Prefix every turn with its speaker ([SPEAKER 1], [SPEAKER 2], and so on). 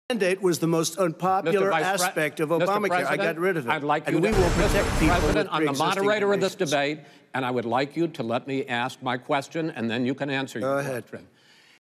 [SPEAKER 1] mandate was the most unpopular aspect of Obamacare. I got rid of it.
[SPEAKER 2] I'd like you
[SPEAKER 1] and we will protect
[SPEAKER 2] Mr.
[SPEAKER 1] people
[SPEAKER 2] President,
[SPEAKER 1] with
[SPEAKER 2] I'm the moderator of this
[SPEAKER 1] conditions.
[SPEAKER 2] debate, and I would like you to let me ask my question, and then you can answer your question.
[SPEAKER 1] Go ahead.